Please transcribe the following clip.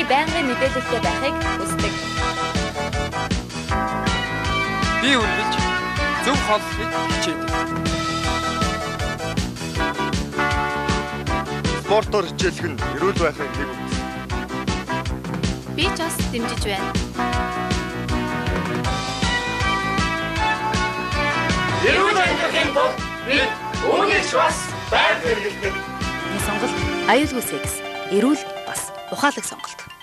байнгын мэдээлэлтэй байхыг хүсдэг. Би үргэлж зөв хооллохыг хичээдэг. Спортоор хичээлэх нь эрүүл байхын нэг үгс. Би ч бас дэмжиж байна. Эрүүл амьдрахын тулд бид үүнийч бас байр хэрэглэдэг. Энэ сонголт аюулгүй секс, эрүүл бас ухаалаг сонголт.